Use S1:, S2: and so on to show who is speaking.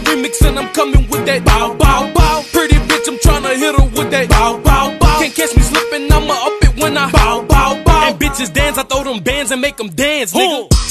S1: remix and I'm coming with that bow, bow, bow. Pretty bitch, I'm tryna hit her with that bow, bow, bow. Can't catch me slipping, I'ma up it when I bow, bow, bow. And bitches dance, I throw them bands and make them dance, nigga.